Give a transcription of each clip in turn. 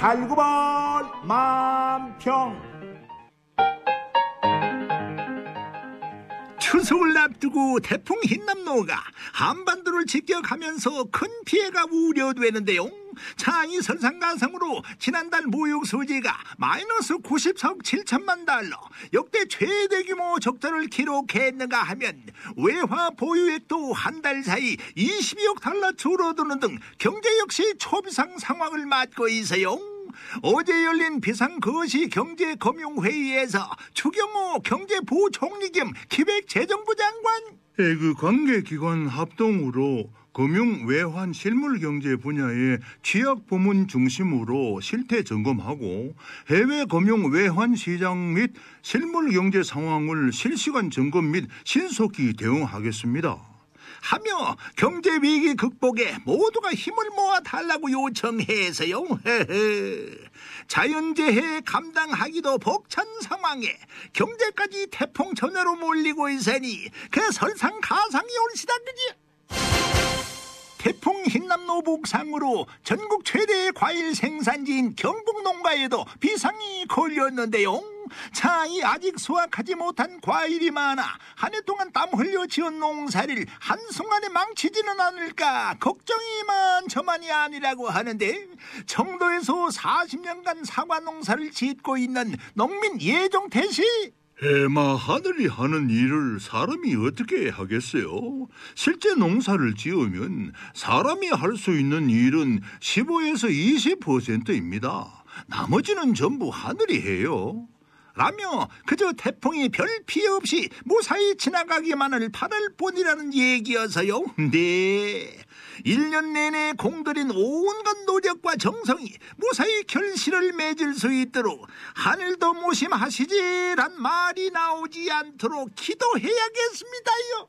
달구벌 만평. 추석을 앞두고 태풍 흰남노가 한반도를 직격하면서 큰 피해가 우려되는데요. 창의 설상가상으로 지난달 무역 수지가 마이너스 94억 7천만 달러, 역대 최대 규모 적자를 기록했는가 하면 외화 보유액도 한 달 사이 22억 달러 줄어드는 등 경제 역시 초비상 상황을 맞고 있어요. 어제 열린 비상거시 경제금융회의에서 추경호 경제부총리 겸 기획재정부 장관, 그 관계기관 합동으로 금융, 외환, 실물경제 분야의 취약부문 중심으로 실태 점검하고 해외 금융, 외환 시장 및 실물경제 상황을 실시간 점검 및 신속히 대응하겠습니다. 하며 경제위기 극복에 모두가 힘을 모아달라고 요청해서요. 자연재해 감당하기도 벅찬 상황에 경제까지 태풍 전야로 몰리고 있으니 그 설상가상이 올시다 그지? 태풍 흰남노 북상으로 전국 최대의 과일 생산지인 경북농가에도 비상이 걸렸는데요. 차이 아직 수확하지 못한 과일이 많아 한 해 동안 땀 흘려 지은 농사를 한순간에 망치지는 않을까 걱정이 이만저만이 아니라고 하는데, 청도에서 40년간 사과 농사를 짓고 있는 농민 예종태 씨, 해마 하늘이 하는 일을 사람이 어떻게 하겠어요? 실제 농사를 지으면 사람이 할 수 있는 일은 15에서 20%입니다. 나머지는 전부 하늘이 해요. 라며 그저 태풍이 별 피해 없이 무사히 지나가기만을 바랄 뿐이라는 얘기여서요. 네, 1년 내내 공들인 온갖 노력과 정성이 무사히 결실을 맺을 수 있도록 하늘도 무심하시지란 말이 나오지 않도록 기도해야겠습니다요.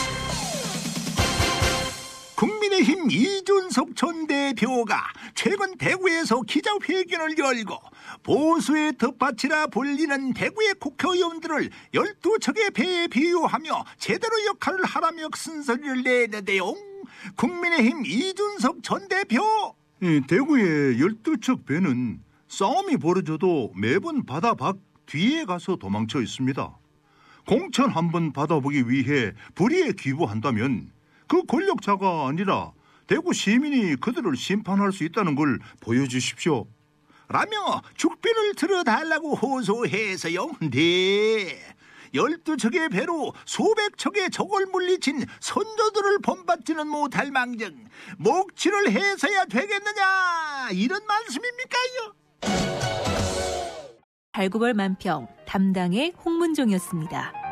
국민의힘 이준석 전 대표가 최근 대구에서 기자회견을 열고 보수의 텃밭이라 불리는 대구의 국회의원들을 12척의 배에 비유하며 제대로 역할을 하라며 쓴소리를 내는데요. 국민의힘 이준석 전 대표, 대구의 12척 배는 싸움이 벌어져도 매번 바다 밖 뒤에 가서 도망쳐 있습니다. 공천 한번 받아보기 위해 불의에 기부한다면 그 권력자가 아니라 대구 시민이 그들을 심판할 수 있다는 걸 보여주십시오. 라며 죽비를 들어달라고 호소해서요. 네, 12척의 배로 수백 척의 적을 물리친 선조들을 본받지는 못할 망정 목치를 해서야 되겠느냐, 이런 말씀입니까요? 달구벌 만평 담당의 홍문종이었습니다.